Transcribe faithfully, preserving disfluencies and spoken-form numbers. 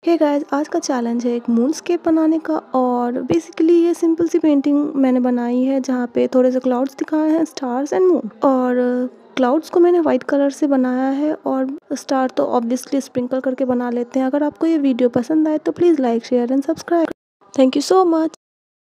Hey guys, आज का challenge है एक मूनस्केप बनाने का। और बेसिकली ये सिंपल सी पेंटिंग मैंने बनाई है जहाँ पे थोड़े से क्लाउड्स दिखाए हैं, स्टार्स एंड मून। और क्लाउड्स को मैंने वाइट कलर से बनाया है और स्टार तो ऑब्वियसली स्प्रिंकल करके बना लेते हैं। अगर आपको ये वीडियो पसंद आए तो please like share and subscribe. Thank you so much.